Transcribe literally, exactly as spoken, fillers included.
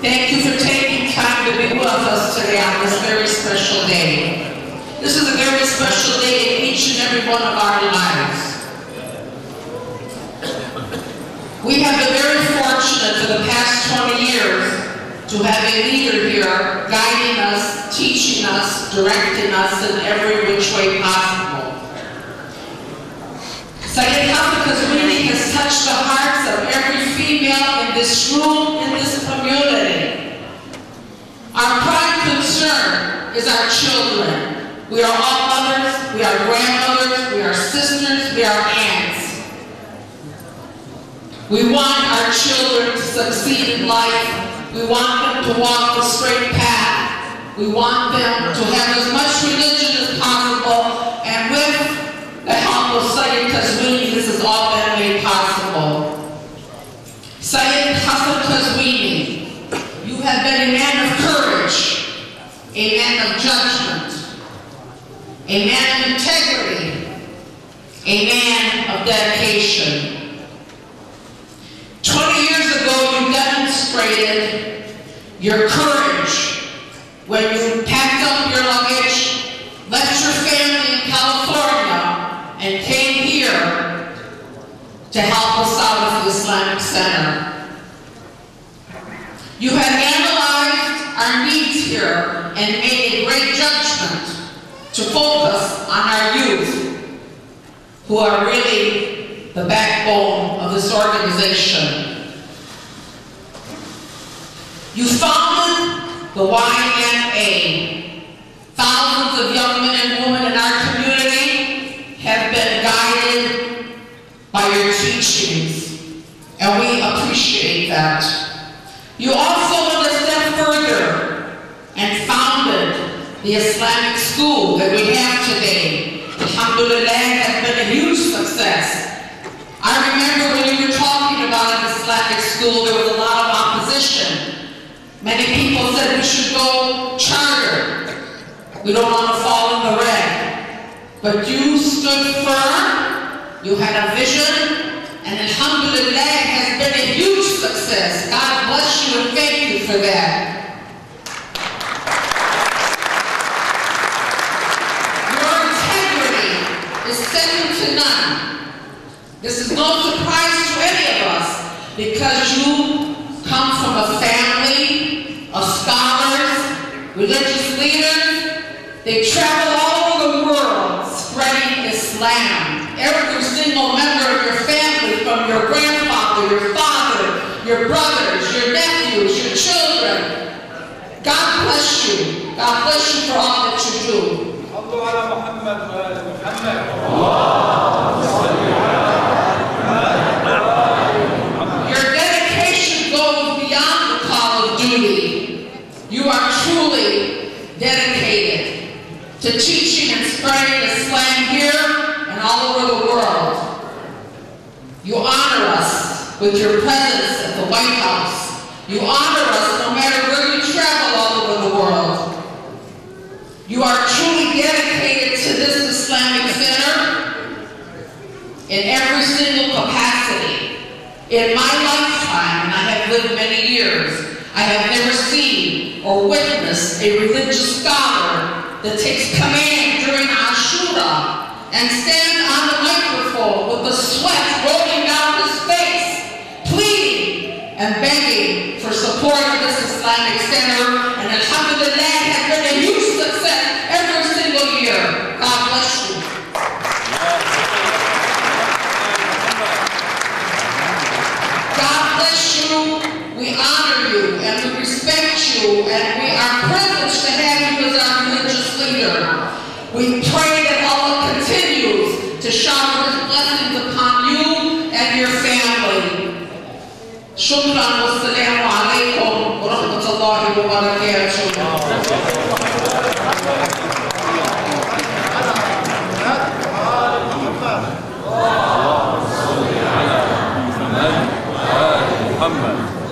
Thank you for taking time to be with us today on this very special day. This is a very special day in each and every one of our lives. We have been very fortunate for the past twenty years to have a leader here guiding us, teaching us, directing us in every which way possible. Sayyid Hassan Qazwini has touched the hearts of every female in this room, in this community. Our prime concern is our children. We are all mothers, we are grandmothers, we are sisters, we are aunts. We want our children to succeed in life. We want them to walk the straight path. We want them to have as much religion as possible. And with the help of Sayyid Qazwini, this has all been made possible. Sayyid Hassan Qazwini, you have been a man of courage, a man of judgment, a man of integrity, a man of dedication. Twenty years ago, you demonstrated your courage when you packed up your luggage, left your family in California, and came here to help us out at the Islamic Center. You have analyzed our needs here and made a great judgment to focus on our youth, who are really the backbone of this organization. You founded the Y M A. Thousands of young men and women in our community have been guided by your teachings, and we appreciate that. You also went a step further and founded the Islamic school that we have today. Alhamdulillah, has been a huge success. I remember when you were talking about an Islamic school, there was a lot of opposition. Many people said we should go charter. We don't want to fall in the red. But you stood firm, you had a vision, and alhamdulillah, it has been a huge success. God bless you and thank you for that. Your integrity is second to none. This is no surprise to any of us, because you come from a family of scholars, religious leaders. They travel all over the world spreading Islam. Every single member of your family, from your grandfather, your father, your brothers, your nephews, your children. God bless you. God bless you for all that you do. You are truly dedicated to teaching and spreading Islam here and all over the world. You honor us with your presence at the White House. You honor us no matter where you travel all over the world. You are truly dedicated to this Islamic Center in every single capacity. In my lifetime, and I have lived many years, I have never seen or witnessed a religious scholar that takes command during Ashura and stands on the microphone with the sweat rolling down his face, pleading and begging for support of this Islamic Center, and alhamdulillah, has been a huge success every single year. God bless you. God bless you. We honor you and we respect you, and we are privileged to have you as our religious leader. We pray that Allah continues to shower His blessings upon you and your family. Shukran wa salamu alaykum wa rahmatullahi wa barakatuh.